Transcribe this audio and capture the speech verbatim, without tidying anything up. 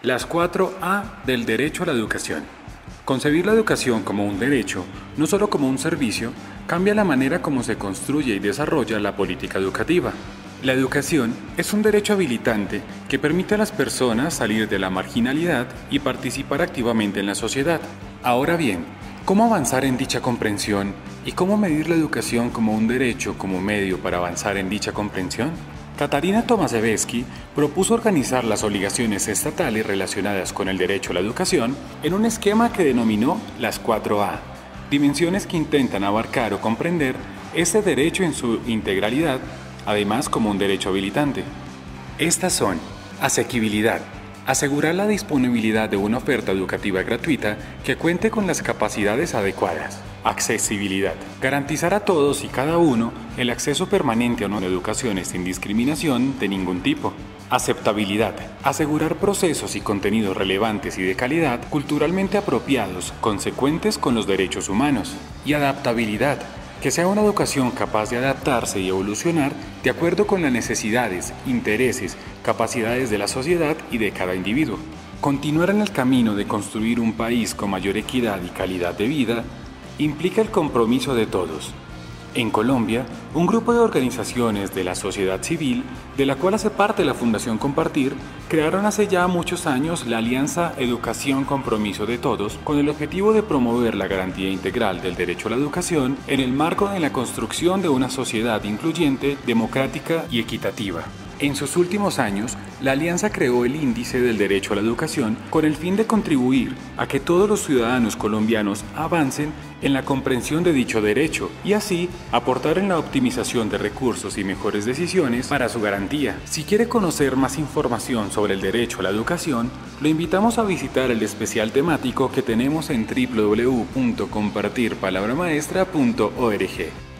Las cuatro A del derecho a la educación. Concebir la educación como un derecho, no solo como un servicio, cambia la manera como se construye y desarrolla la política educativa. La educación es un derecho habilitante que permite a las personas salir de la marginalidad y participar activamente en la sociedad. Ahora bien, ¿cómo avanzar en dicha comprensión y cómo medir la educación como un derecho como medio para avanzar en dicha comprensión? Katarina Tomaszewski propuso organizar las obligaciones estatales relacionadas con el derecho a la educación en un esquema que denominó las cuatro A, dimensiones que intentan abarcar o comprender este derecho en su integralidad, además como un derecho habilitante. Estas son: asequibilidad, asegurar la disponibilidad de una oferta educativa gratuita que cuente con las capacidades adecuadas. Accesibilidad, garantizar a todos y cada uno el acceso permanente a una educación sin discriminación de ningún tipo. Aceptabilidad, asegurar procesos y contenidos relevantes y de calidad, culturalmente apropiados, consecuentes con los derechos humanos. Y adaptabilidad, que sea una educación capaz de adaptarse y evolucionar de acuerdo con las necesidades, intereses, capacidades de la sociedad y de cada individuo. Continuar en el camino de construir un país con mayor equidad y calidad de vida implica el compromiso de todos. En Colombia, un grupo de organizaciones de la sociedad civil, de la cual hace parte la Fundación Compartir, crearon hace ya muchos años la Alianza Educación Compromiso de Todos, con el objetivo de promover la garantía integral del derecho a la educación en el marco de la construcción de una sociedad incluyente, democrática y equitativa. En sus últimos años, la Alianza creó el Índice del Derecho a la Educación con el fin de contribuir a que todos los ciudadanos colombianos avancen en la comprensión de dicho derecho y así aportar en la optimización de recursos y mejores decisiones para su garantía. Si quiere conocer más información sobre el derecho a la educación, lo invitamos a visitar el especial temático que tenemos en w w w punto compartir palabra maestra punto org.